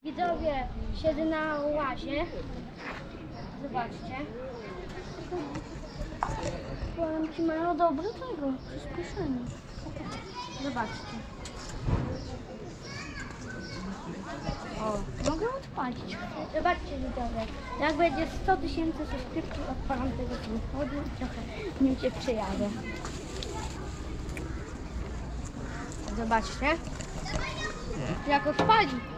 Widzowie, siedzę na łazie. Zobaczcie. Powiem ci, mają dobre tego przyspieszenie. Zobaczcie. O, mogę odpalić. Zobaczcie widzowie. Jak będzie 100 000 subskrypcji, odpalam tego samochodu i trochę nim się przyjadę. Zobaczcie. Jak odpali.